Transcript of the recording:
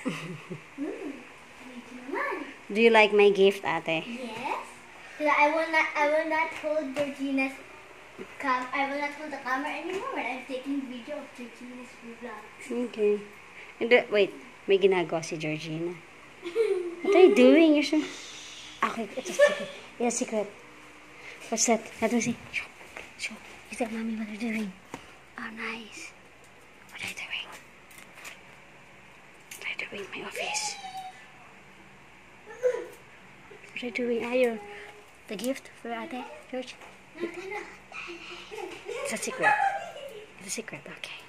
Do you like my gift, ate? Yes. Because I will not hold Georgina's I will not hold the camera anymore when I'm taking video of Georgina's vlog. Okay. And wait, may ginagawa si Georgina. What are you doing? You're so... Okay, it's a secret. It's a secret. What's that? Let me see. Show. Is that mommy what they're doing? Oh, nice. What are you doing? What are you doing in my office? What are you doing? Ayo, the gift for Ate George. It's a secret. It's a secret. Okay.